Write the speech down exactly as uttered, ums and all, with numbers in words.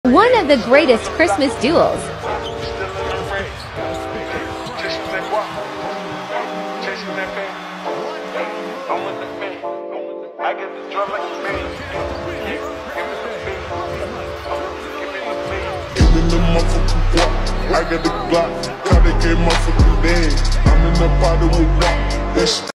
One of the greatest Christmas duels. I got the Glock, got the game motherfucking dead. I'm in the bottle with rock.